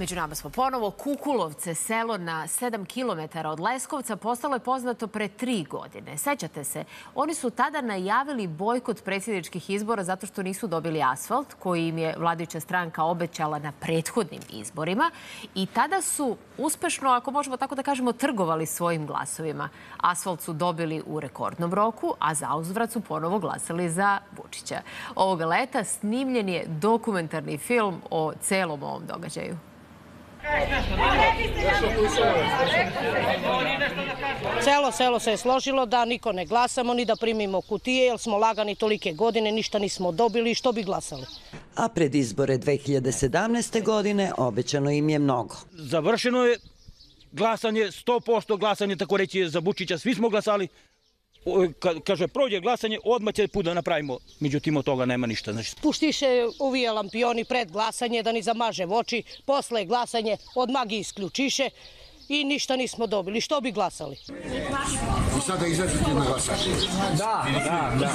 Među nama smo ponovo. Kukulovce, selo na 7 kilometara od Leskovca, postalo je poznato pre 3 godine. Sećate se, oni su tada najavili bojkot predsjedničkih izbora zato što nisu dobili asfalt koji im je vladajuća stranka obećala na prethodnim izborima. I tada su uspešno, ako možemo tako da kažemo, trgovali svojim glasovima. Asfalt su dobili u rekordnom roku, a zauzvrat su ponovo glasali za Vučića. Ovoga leta snimljen je dokumentarni film o celom ovom događaju. Celo selo se je složilo da niko ne glasamo ni da primimo kutije, jer smo lagani tolike godine, ništa nismo dobili, što bi glasali. A pred izbore 2017. godine obećano im je mnogo. Završeno je glasanje, 100% glasanje, tako reći, za Vučića. Svi smo glasali. Kaže, prođe glasanje, odmah će put da napravimo. Međutim, od toga nema ništa. Puštiše uvije lampioni pred glasanje da ni zamaže v oči. Posle glasanje odmah gi isključiše i ništa nismo dobili. Što bi glasali? I sada izađete na glasanje. Da.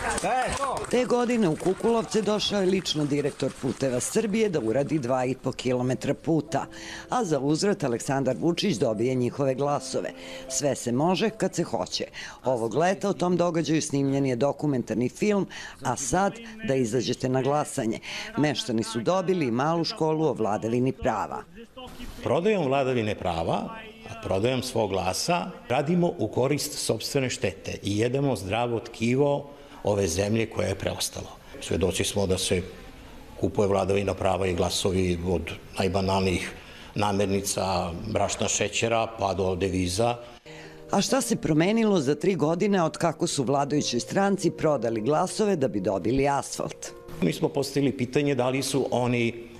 Te godine u Kukulovce došao je lično direktor Puteva Srbije da uradi 2,5 kilometra puta, a za uzvrat Aleksandar Vučić dobije njihove glasove. Sve se može kad se hoće. Ovog leta o tom događaju snimljen je dokumentarni film, a sad da izađete na glasanje. Meštani su dobili malu školu o vladavini prava. Prodajom vladavine prava, prodajom svog glasa, radimo u korist sopstvene štete i jedemo zdravo tkivo ove zemlje koje je preostalo. Svedoci smo da se kupuje vladavina prava i glasovi od najbanalnijih namirnica, brašna, šećera, pa do deviza. A šta se promenilo za 3 godine od kako su vladajućoj stranci prodali glasove da bi dobili asfalt? Mi smo postavili pitanje da li su oni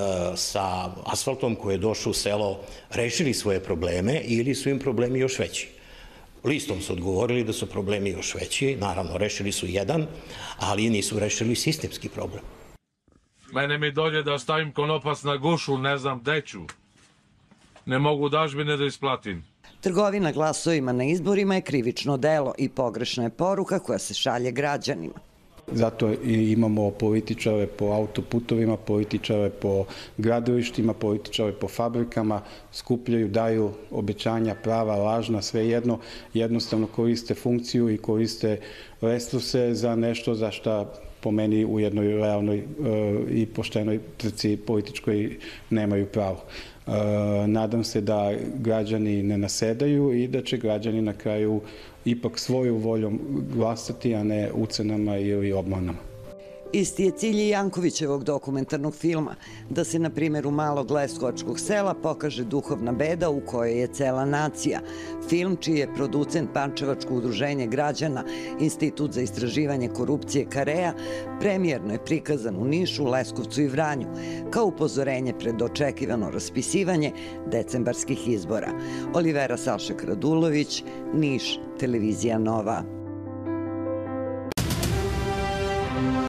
sa asfaltom koji je došao u selo rešili svoje probleme ili su im problemi još veći. Listom su odgovorili da su problemi još veći, naravno rešili su jedan, ali nisu rešili sistemski problem. Mene mi dođe da stavim konopac na gušu, ne znam gde ću. Ne mogu dažbine da isplatim. Trgovina glasovima na izborima je krivično delo i pogrešna je poruka koja se šalje građanima. Zato i imamo političare po autoputovima, političare po gradilištima, političare po fabrikama, skupljaju, daju obećanja, prava, lažna, svejedno, jednostavno koriste funkciju i koriste resurse za nešto za šta po meni u jednoj realnoj i poštenoj trci političkoj nemaju pravo. Nadam se da građani ne nasedaju i da će građani na kraju ipak svoju voljom glasati, a ne ucenama ili obmanama. Isti je cilj i Jankovićevog dokumentarnog filma, da se na primjeru malog leskovačkog sela pokaže duhovna beda u kojoj je cela nacija. Film čiji je producent Pančevačko udruženje građana, Institut za istraživanje korupcije Karea, premijerno je prikazan u Nišu, Leskovcu i Vranju, kao upozorenje pred očekivano raspisivanje decembarskih izbora. Olivera Sašek Radulović, Niš, Televizija Nova.